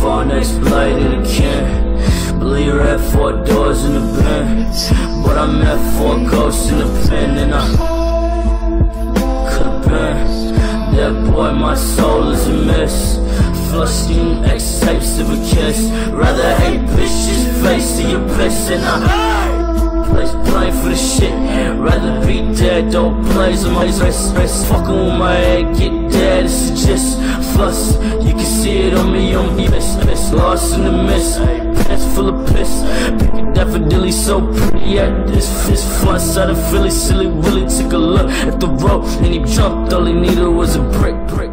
far, next blight in the can. Believe you had 4 doors in the band, but I met 4 ghosts in the pen. And I could've been that boy, my soul is a mess. Flushing X tapes of a kiss. Rather hate bitches, face to your piss. And I place blame for the shit. Rather be dead, don't blaze on my wrist. Fucking with my head, get dead, this is just fuss. You can see it on me, miss. Lost in the mist, pants full of piss. Pick a daffodilly so pretty at this front side of Philly. Silly Willy took a look at the road and he jumped, all he needed was a brick.